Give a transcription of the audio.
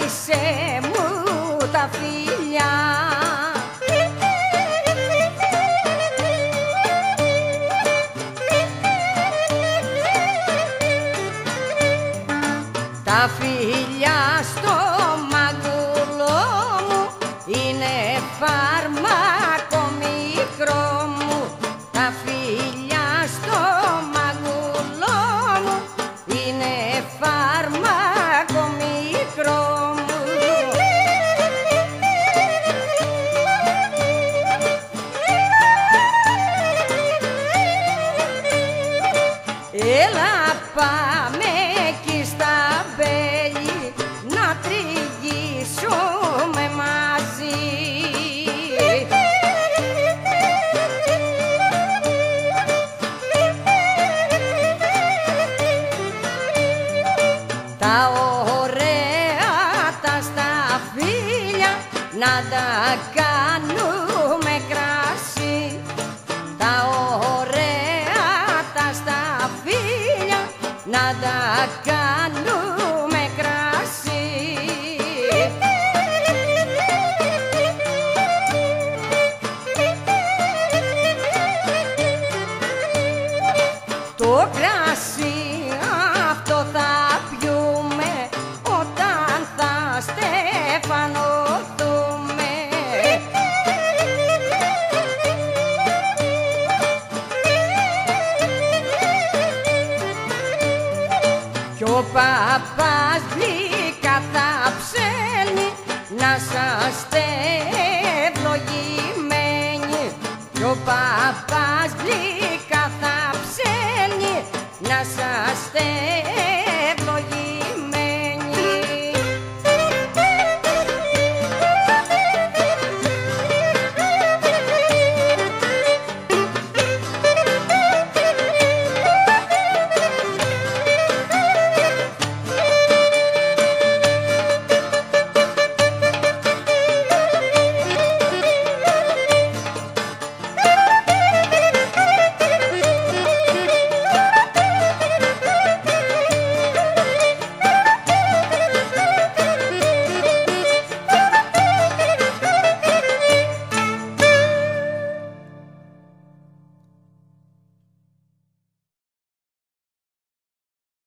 άφησε μου τα φιλιά. Τα φιλιά στο μαγούλο μου είναι φάρμακο μικρό μου. Τα φιλιά στο μαγούλο μου είναι φάρμακο μικρό μου. Έλα πάμε εκεί στα μπέλη να τριγύσουμε μαζί. Τα ωραία τα σταφύλια να τα κάνουμε κρασί. Τα ωραία τα σταφύλια να τα κάνουμε κρασί. Το κρασί αυτό θα πιούμε όταν θα στεφανωθούμε. Κι ο παπάς γλυκά θα ψέλνει να σας στέλνει